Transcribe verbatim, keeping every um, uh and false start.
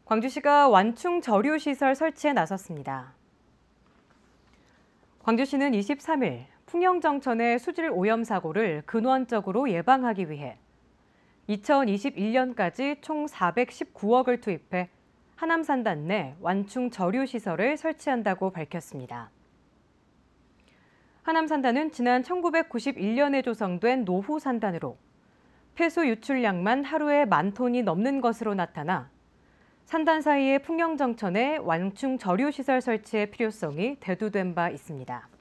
광주시가 완충 저류시설 설치에 나섰습니다. 광주시는 이십삼 일 풍영정천의 수질 오염 사고를 근원적으로 예방하기 위해 이천이십일 년까지 총 사백십구억을 투입해 하남산단 내 완충 저류시설을 설치한다고 밝혔습니다. 하남산단은 지난 천구백구십일 년에 조성된 노후산단으로 폐수 유출량만 하루에 만 톤이 넘는 것으로 나타나 산단 사이의 풍영정천에 완충 저류시설 설치의 필요성이 대두된 바 있습니다.